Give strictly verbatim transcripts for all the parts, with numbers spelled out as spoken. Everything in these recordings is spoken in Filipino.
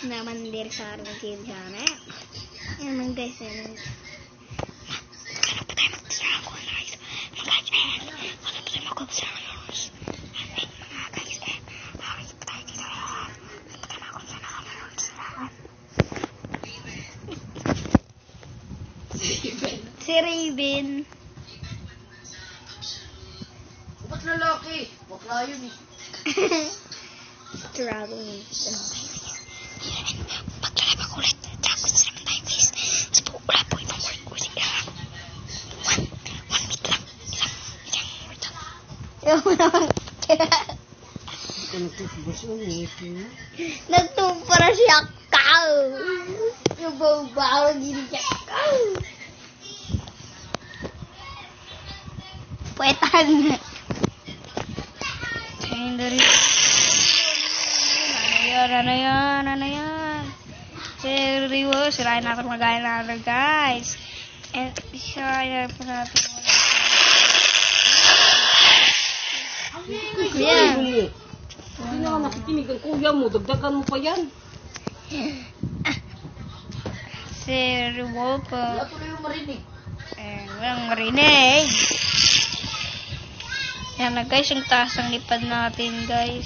naman sa aking game channel. Yan naman guys. Yan. Ano pa tayo mag-desire ako guys? Mag-guys eh. Ano pa tayo mag-desire guys? Mga guys eh. Haris pa tayo dito eh. Ano pa tayo mag-desire guys? Si Raven. Ba't lalaki? Bakla yun eh. Traveling. Paglalaba ko ulit. Tapos naman tayo guys. Sa wala po ibang work ko sila. One. One meet lang. Ilang. Ilang word lang. Yung naman. Nagtumpara siya kaw. Yung bawa gini siya kaw. Puwetan. Ayun dari. Ano yan? Ano yan? Seriwo, sirain natin magaya natin guys. And sirain natin natin. Yan. Hindi na ka nakikinig ang kuya mo. Dagdagan mo pa yan. Seriwo po. Wala tuloy yung marinig. Eh, walang marinig. Yan na guys, yung taas ang lipad natin guys.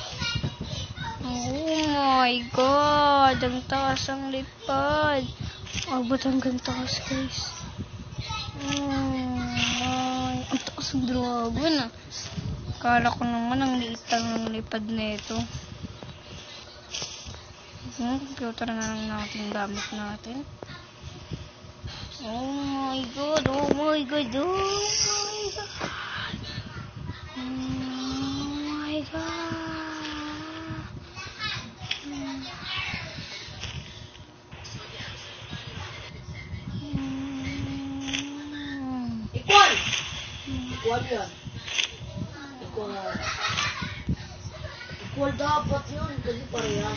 Oh my god, ang taas ang lipad. Abot hanggang taas guys. Oh my, ang taas ang dragon ah. Kala ko naman ang liit ang lipad na ito. Hmm, computer na lang natin gamit natin. Oh my god, oh my god, oh my god. Oh my god. Equal! Equal yan. Equal. Equal dapat yun kasi parehas.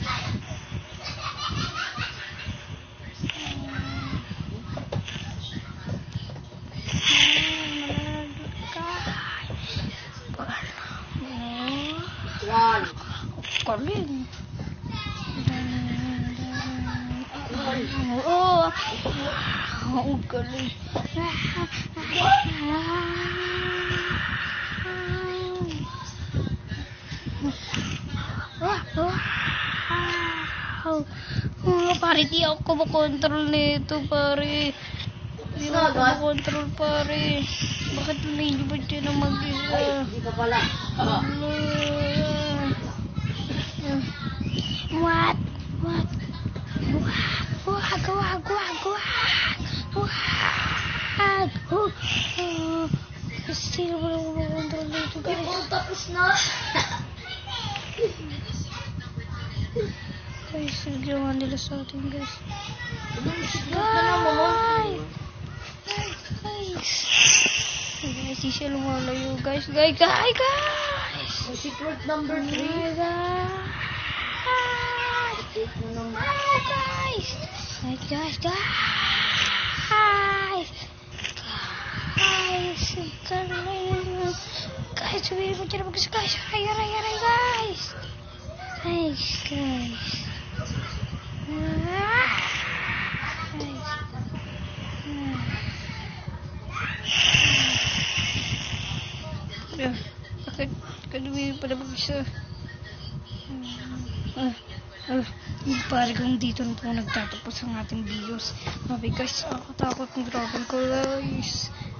Equal. Kalin. Oo. Oo, galing. Oh, pare, di ako makontrol nito, pare. Di ako makontrol, pare. Bakit hindi ba dyan na mag-isa? Ay, hindi ka pala. Ah. What? What? Wag, wag, wag, wag, wag. Oh, oh. Kasi wala ko makontrol nito, guys. Oh, tapos na. Guys, naglawan nila sa atin, guys. Guys! Guys! Guys, di siya lumalayo, guys. Guys, guys, guys! Secret number three. Oh my God! Guys! Guys, guys, guys! Guys, galing. Guys, sabihin mo dyan mag-guys. Guys, aray, aray, aray, guys! Guys, guys. Guys. Bakit kaluwi pa na mag-isa? Ah, ah, parang dito na po nagtatapos ang ating videos. Sabi guys, ako takot ng dragon ko guys.